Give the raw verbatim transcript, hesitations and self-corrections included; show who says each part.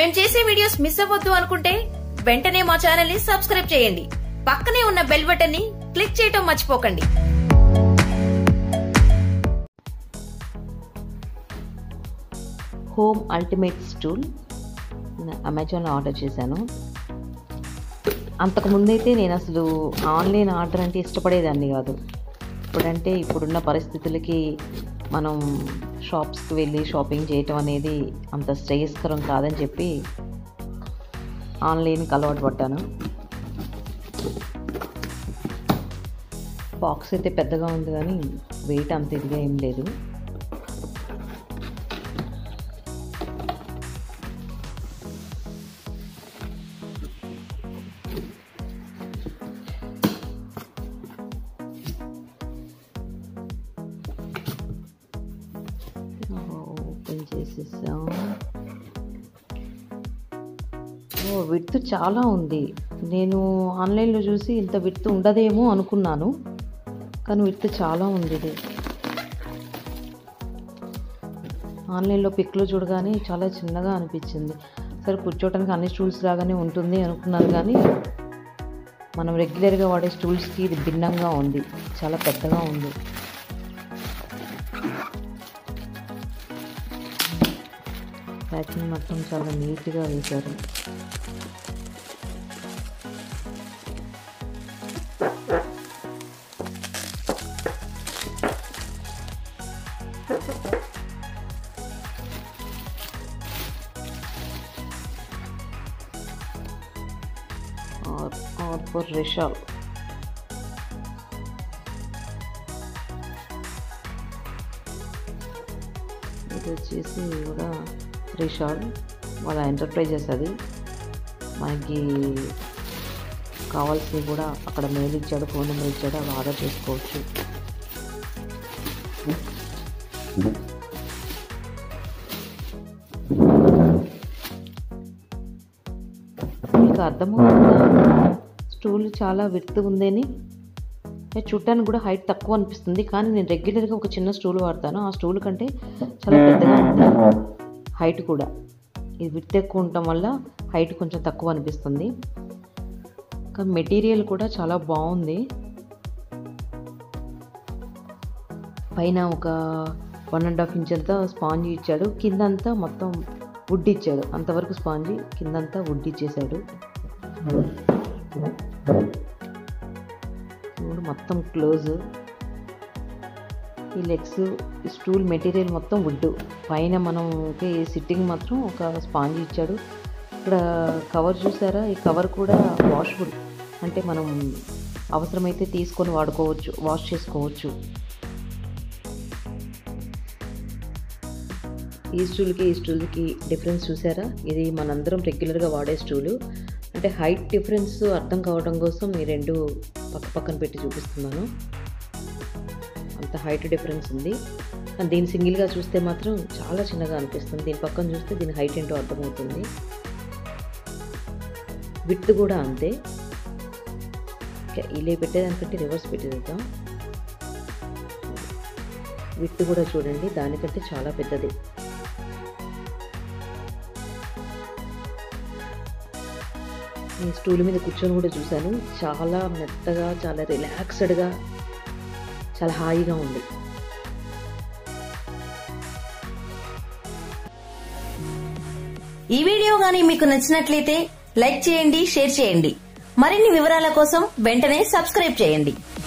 Speaker 1: మేము చేసే videos miss అవ్వద్దు అనుకుంటే వెంటనే మా ఛానల్ ని సబ్స్క్రైబ్ చేయండి. పక్కనే ఉన్న బెల్ బటన్ ని క్లిక్ చేయటం మర్చిపోకండి.
Speaker 2: హోమ్ అల్టిమేట్ స్టూల్ అమెజాన్లో ఆర్డర్ చేశాను. అంతకుముందైతే నేను అసలు ఆన్లైన్ ఆర్డర్ అంటే ఇష్టపడేదాన్ని కాదు. ఇప్పుడంటే ఇప్పుడున్న పరిస్థితులకి మనం షాప్స్కి వెళ్ళి షాపింగ్ చేయటం అనేది అంత శ్రేయస్కరం కాదని చెప్పి ఆన్లైన్కి అలవాటు పడ్డాను. బాక్స్ అయితే పెద్దగా ఉంది కానీ వెయిట్ అంత ఇదిగా ఏం లేదు. ఓపెన్ చేసేసాం. ఓ విడ్త్ చాలా ఉంది. నేను ఆన్లైన్లో చూసి ఇంత విడ్త్ ఉండదేమో అనుకున్నాను, కానీ విడ్త్ చాలా ఉంది. ఇది ఆన్లైన్లో పిక్లో చూడగానే చాలా చిన్నగా అనిపించింది. సరే కూర్చోవడానికి అన్ని స్టూల్స్ లాగానే ఉంటుంది అనుకున్నాను, కానీ మనం రెగ్యులర్గా వాడే స్టూల్స్కి ఇది భిన్నంగా ఉంది. చాలా పెద్దగా ఉంది. ప్యాకింగ్ మొత్తం చాలా నీట్గా వేశారు. और फॉर रिशाल ఇది వచ్చేసి కూడా రిషాల్ వాళ్ళ ఎంటర్ప్రైజెస్. అది మనకి కావాల్సినవి కూడా అక్కడ మెయిల్ ఇచ్చాడు, ఫోన్ నెంబర్ ఇచ్చాడు, అవి ఆర్డర్ చేసుకోవచ్చు. మీకు అర్థమవుతుందా స్టూల్ చాలా విడ్త్ ఉందని? చూడటానికి కూడా హైట్ తక్కువ అనిపిస్తుంది, కానీ నేను రెగ్యులర్గా ఒక చిన్న స్టూల్ వాడతాను. ఆ స్టూల్ కంటే చాలా పెద్దగా ఉంది హైట్ కూడా. ఇది విడ్త్ ఎక్కువ ఉండటం వల్ల హైట్ కొంచెం తక్కువ అనిపిస్తుంది. కానీ మెటీరియల్ కూడా చాలా బాగుంది. పైన ఒక వన్ అండ్ హాఫ్ ఇంచ్ అంతా స్పాంజ్ ఇచ్చాడు, కిందంతా మొత్తం వుడ్ ఇచ్చాడు. అంతవరకు స్పాంజీ, కిందంతా వుడ్ ఇచ్చేసాడు. మొత్తం క్లోజ్. ఈ లెగ్స్, ఈ స్టూల్ మెటీరియల్ మొత్తం వుడ్. పైన మనం సిట్టింగ్ మాత్రం ఒక స్పాంజ్ ఇచ్చాడు. ఇక్కడ కవర్ చూసారా? ఈ కవర్ కూడా వాషబుల్, అంటే మనం అవసరమైతే తీసుకొని వాడుకోవచ్చు, వాష్ చేసుకోవచ్చు. ఈ స్టూల్కి ఈ స్టూల్కి డిఫరెన్స్ చూసారా? ఇది మనందరం రెగ్యులర్గా వాడే స్టూలు. అంటే హైట్ డిఫరెన్స్ అర్థం కావడం కోసం ఈ రెండు పక్క పక్కన పెట్టి చూపిస్తున్నాను. అంత హైట్ డిఫరెన్స్ ఉంది. కానీ దీన్ని సింగిల్గా చూస్తే మాత్రం చాలా చిన్నగా అనిపిస్తుంది. దీని పక్కన చూస్తే దీని హైట్ ఏంటో అర్థమవుతుంది. విడ్త్ కూడా అంతే. ఇలా పెట్టేదానికంటే రివర్స్ పెట్టేద్దాం. విడ్త్ కూడా చూడండి, దానికంటే చాలా పెద్దది. ఈ స్టూల్ మీద కూర్చొని కూడా చూశాను. చాలా మెత్తగా, చాలా రిలాక్స్డ్గా, చాలా హాయిగా ఉంది.
Speaker 1: ఈ వీడియో గానీ మీకు నచ్చినట్లయితే లైక్ చేయండి, షేర్ చేయండి. మరిన్ని వివరాల కోసం వెంటనే సబ్స్క్రైబ్ చేయండి.